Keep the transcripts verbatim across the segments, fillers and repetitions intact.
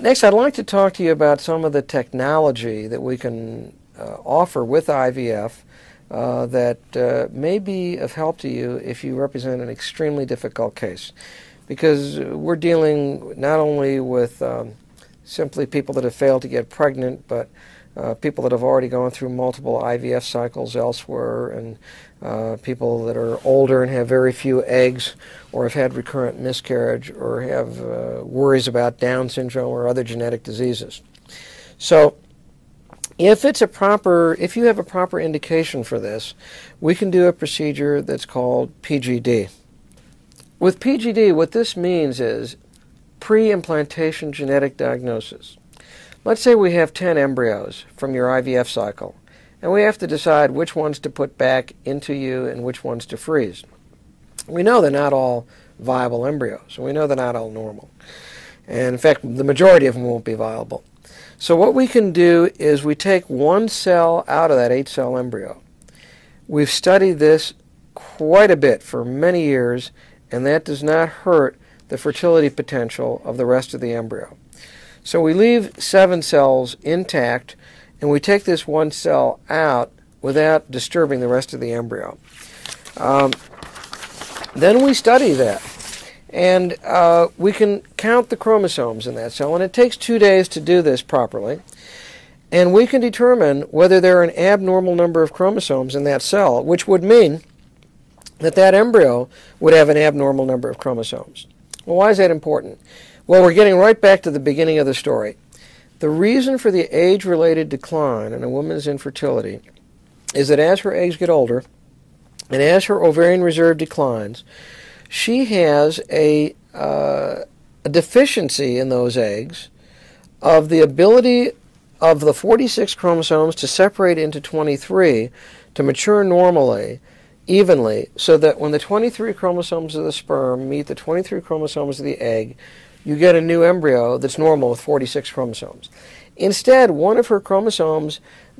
next, I'd like to talk to you about some of the technology that we can uh, offer with I V F uh, that uh, may be of help to you if you represent an extremely difficult case. Because we're dealing not only with um, simply people that have failed to get pregnant, but uh, people that have already gone through multiple I V F cycles elsewhere, and uh, people that are older and have very few eggs, or have had recurrent miscarriage, or have uh, worries about Down syndrome or other genetic diseases. So if it's a proper, if you have a proper indication for this, we can do a procedure that's called P G D. With P G D, what this means is pre-implantation genetic diagnosis. Let's say we have ten embryos from your I V F cycle, and we have to decide which ones to put back into you and which ones to freeze. We know they're not all viable embryos, and we know they're not all normal. And in fact, the majority of them won't be viable. So what we can do is we take one cell out of that eight-cell embryo. We've studied this quite a bit for many years, and that does not hurt the fertility potential of the rest of the embryo. So we leave seven cells intact, and we take this one cell out without disturbing the rest of the embryo. Um, then we study that, and uh, we can count the chromosomes in that cell, and it takes two days to do this properly, and we can determine whether there are an abnormal number of chromosomes in that cell, which would mean that that embryo would have an abnormal number of chromosomes. Well, why is that important? Well, we're getting right back to the beginning of the story. The reason for the age-related decline in a woman's infertility is that as her eggs get older, and as her ovarian reserve declines, she has a, uh, a deficiency in those eggs of the ability of the forty-six chromosomes to separate into twenty-three to mature normally, evenly, so that when the twenty-three chromosomes of the sperm meet the twenty-three chromosomes of the egg, you get a new embryo that's normal with forty-six chromosomes. Instead, one of her chromosomes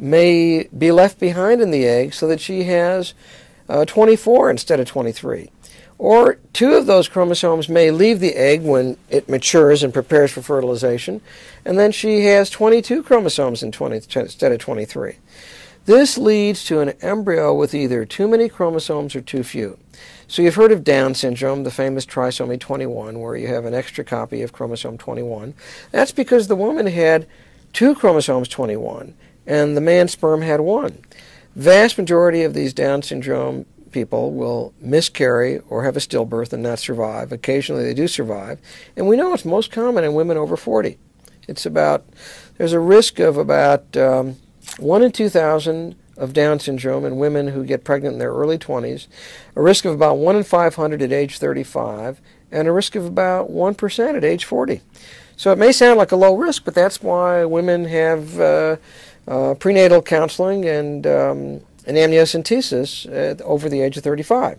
may be left behind in the egg so that she has uh, twenty-four instead of twenty-three. Or two of those chromosomes may leave the egg when it matures and prepares for fertilization, and then she has twenty-two chromosomes in twenty, instead of twenty-three. This leads to an embryo with either too many chromosomes or too few. So you've heard of Down syndrome, the famous trisomy twenty-one, where you have an extra copy of chromosome twenty-one. That's because the woman had two chromosomes twenty-one, and the man's sperm had one. Vast majority of these Down syndrome people will miscarry or have a stillbirth and not survive. Occasionally they do survive, and we know it's most common in women over forty. It's about, there's a risk of about um, one in two thousand of Down syndrome in women who get pregnant in their early twenties, a risk of about one in five hundred at age thirty-five, and a risk of about one percent at age forty. So it may sound like a low risk, but that's why women have uh, uh, prenatal counseling and, um, and amniocentesis uh, over the age of thirty-five.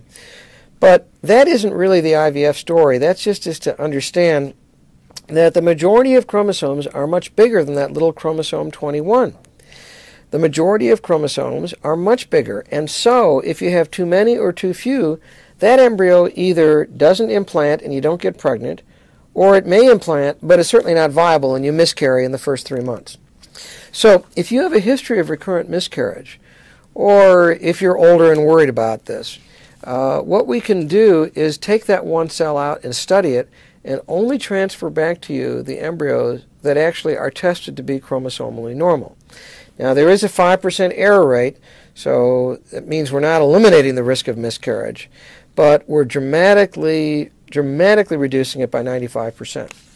But that isn't really the I V F story. That's just, just to understand that the majority of chromosomes are much bigger than that little chromosome twenty-one. The majority of chromosomes are much bigger, and so if you have too many or too few, that embryo either doesn't implant and you don't get pregnant, or it may implant, but it's certainly not viable and you miscarry in the first three months. So if you have a history of recurrent miscarriage, or if you're older and worried about this, uh, what we can do is take that one cell out and study it and only transfer back to you the embryos that actually are tested to be chromosomally normal. Now, there is a five percent error rate, so that means we're not eliminating the risk of miscarriage, but we're dramatically, dramatically reducing it by ninety-five percent.